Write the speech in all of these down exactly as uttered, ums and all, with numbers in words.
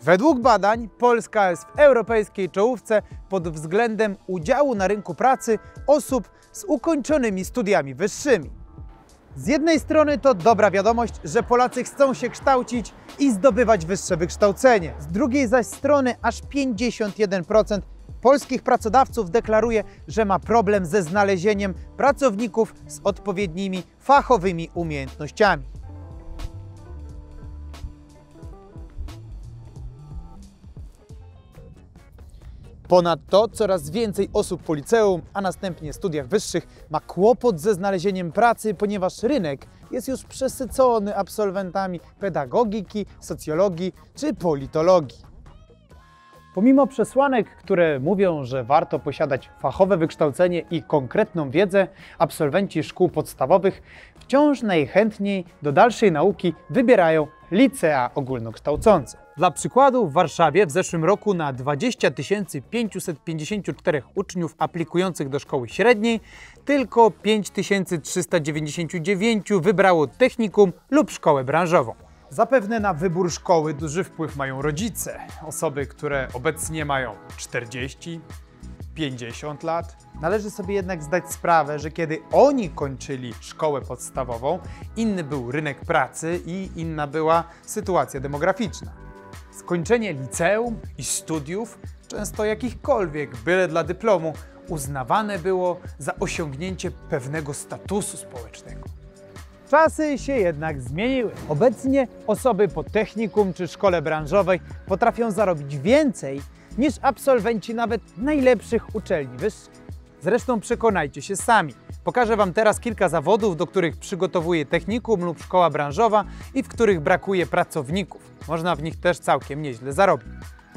Według badań Polska jest w europejskiej czołówce pod względem udziału na rynku pracy osób z ukończonymi studiami wyższymi. Z jednej strony to dobra wiadomość, że Polacy chcą się kształcić i zdobywać wyższe wykształcenie. Z drugiej zaś strony aż pięćdziesiąt jeden procent polskich pracodawców deklaruje, że ma problem ze znalezieniem pracowników z odpowiednimi fachowymi umiejętnościami. Ponadto coraz więcej osób po liceum, a następnie studiach wyższych ma kłopot ze znalezieniem pracy, ponieważ rynek jest już przesycony absolwentami pedagogiki, socjologii czy politologii. Pomimo przesłanek, które mówią, że warto posiadać fachowe wykształcenie i konkretną wiedzę, absolwenci szkół podstawowych wciąż najchętniej do dalszej nauki wybierają licea ogólnokształcące. Dla przykładu w Warszawie w zeszłym roku na dwadzieścia tysięcy pięćset pięćdziesiąt cztery uczniów aplikujących do szkoły średniej tylko pięć tysięcy trzysta dziewięćdziesiąt dziewięć wybrało technikum lub szkołę branżową. Zapewne na wybór szkoły duży wpływ mają rodzice, osoby, które obecnie mają czterdzieści, pięćdziesiąt lat. Należy sobie jednak zdać sprawę, że kiedy oni kończyli szkołę podstawową, inny był rynek pracy i inna była sytuacja demograficzna. Skończenie liceum i studiów, często jakichkolwiek, byle dla dyplomu, uznawane było za osiągnięcie pewnego statusu społecznego. Czasy się jednak zmieniły. Obecnie osoby po technikum czy szkole branżowej potrafią zarobić więcej niż absolwenci nawet najlepszych uczelni wyższych. Zresztą przekonajcie się sami. Pokażę Wam teraz kilka zawodów, do których przygotowuje technikum lub szkoła branżowa i w których brakuje pracowników. Można w nich też całkiem nieźle zarobić.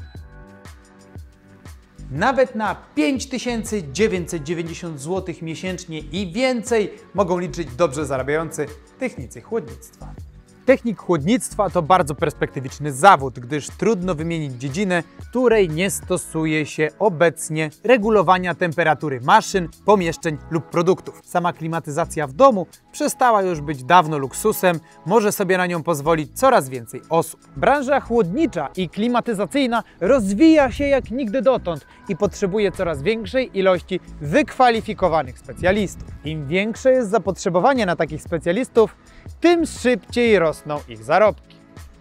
Nawet na pięć tysięcy dziewięćset dziewięćdziesiąt złotych miesięcznie i więcej mogą liczyć dobrze zarabiający technicy chłodnictwa. Technik chłodnictwa to bardzo perspektywiczny zawód, gdyż trudno wymienić dziedzinę, której nie stosuje się obecnie regulowania temperatury maszyn, pomieszczeń lub produktów. Sama klimatyzacja w domu przestała już być dawno luksusem, może sobie na nią pozwolić coraz więcej osób. Branża chłodnicza i klimatyzacyjna rozwija się jak nigdy dotąd i potrzebuje coraz większej ilości wykwalifikowanych specjalistów. Im większe jest zapotrzebowanie na takich specjalistów, tym szybciej rosną ich zarobki.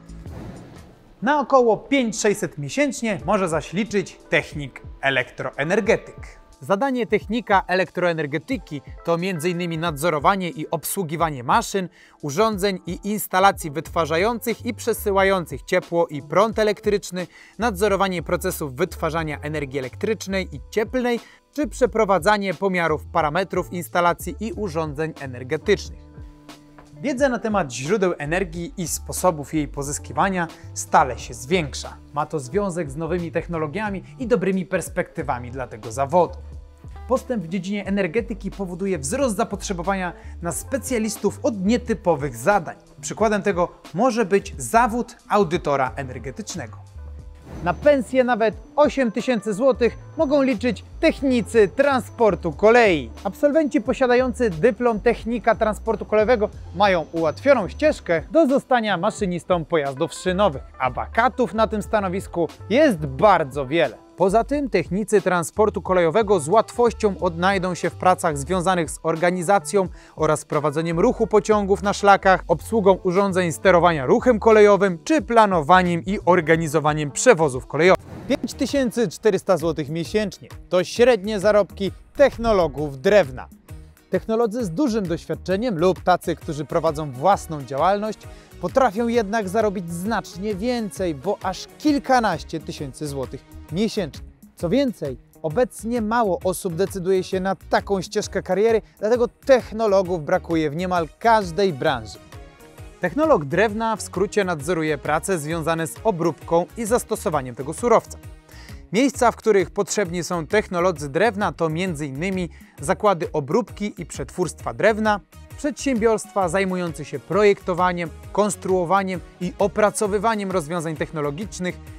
Na około pięć tysięcy sześćset miesięcznie może zaś liczyć technik elektroenergetyk. Zadanie technika elektroenergetyki to między innymi nadzorowanie i obsługiwanie maszyn, urządzeń i instalacji wytwarzających i przesyłających ciepło i prąd elektryczny, nadzorowanie procesów wytwarzania energii elektrycznej i cieplnej, czy przeprowadzanie pomiarów parametrów instalacji i urządzeń energetycznych. Wiedza na temat źródeł energii i sposobów jej pozyskiwania stale się zwiększa. Ma to związek z nowymi technologiami i dobrymi perspektywami dla tego zawodu. Postęp w dziedzinie energetyki powoduje wzrost zapotrzebowania na specjalistów od nietypowych zadań. Przykładem tego może być zawód audytora energetycznego. Na pensję nawet osiem tysięcy złotych mogą liczyć technicy transportu kolei. Absolwenci posiadający dyplom technika transportu kolejowego mają ułatwioną ścieżkę do zostania maszynistą pojazdów szynowych, a wakatów na tym stanowisku jest bardzo wiele. Poza tym technicy transportu kolejowego z łatwością odnajdą się w pracach związanych z organizacją oraz prowadzeniem ruchu pociągów na szlakach, obsługą urządzeń sterowania ruchem kolejowym czy planowaniem i organizowaniem przewozów kolejowych. pięć tysięcy czterysta złotych miesięcznie to średnie zarobki technologów drewna. Technolodzy z dużym doświadczeniem lub tacy, którzy prowadzą własną działalność, potrafią jednak zarobić znacznie więcej, bo aż kilkanaście tysięcy złotych miesięcznie. Co więcej, obecnie mało osób decyduje się na taką ścieżkę kariery, dlatego technologów brakuje w niemal każdej branży. Technolog drewna w skrócie nadzoruje prace związane z obróbką i zastosowaniem tego surowca. Miejsca, w których potrzebni są technolodzy drewna, to między innymi zakłady obróbki i przetwórstwa drewna, przedsiębiorstwa zajmujące się projektowaniem, konstruowaniem i opracowywaniem rozwiązań technologicznych,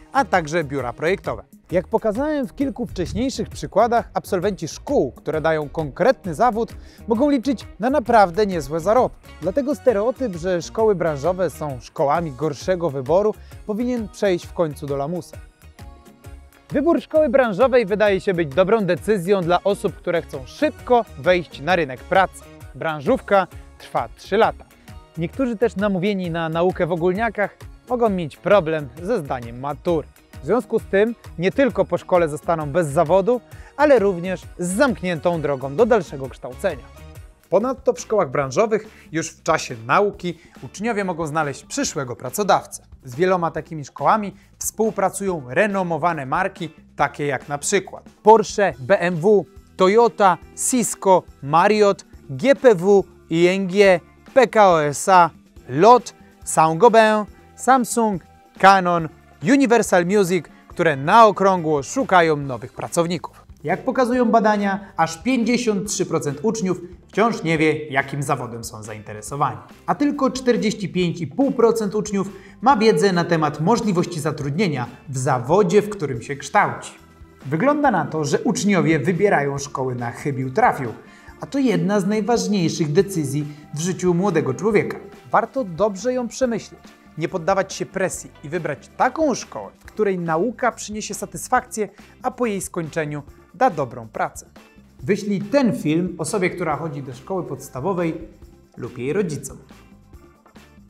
a także biura projektowe. Jak pokazałem w kilku wcześniejszych przykładach, absolwenci szkół, które dają konkretny zawód, mogą liczyć na naprawdę niezłe zarobki. Dlatego stereotyp, że szkoły branżowe są szkołami gorszego wyboru, powinien przejść w końcu do lamusa. Wybór szkoły branżowej wydaje się być dobrą decyzją dla osób, które chcą szybko wejść na rynek pracy. Branżówka trwa trzy lata. Niektórzy też namówieni na naukę w ogólniakach mogą mieć problem ze zdaniem matury. W związku z tym nie tylko po szkole zostaną bez zawodu, ale również z zamkniętą drogą do dalszego kształcenia. Ponadto w szkołach branżowych już w czasie nauki uczniowie mogą znaleźć przyszłego pracodawcę. Z wieloma takimi szkołami współpracują renomowane marki, takie jak na przykład Porsche, B M W, Toyota, Cisco, Marriott, G P W, I N G, P K O S A, L O T, Saint-Gobain, Samsung, Canon, Universal Music, które na okrągło szukają nowych pracowników. Jak pokazują badania, aż pięćdziesiąt trzy procent uczniów wciąż nie wie, jakim zawodem są zainteresowani. A tylko czterdzieści pięć i pół procent uczniów ma wiedzę na temat możliwości zatrudnienia w zawodzie, w którym się kształci. Wygląda na to, że uczniowie wybierają szkoły na chybił trafił, a to jedna z najważniejszych decyzji w życiu młodego człowieka. Warto dobrze ją przemyśleć, nie poddawać się presji i wybrać taką szkołę, w której nauka przyniesie satysfakcję, a po jej skończeniu da dobrą pracę. Wyślij ten film osobie, która chodzi do szkoły podstawowej lub jej rodzicom.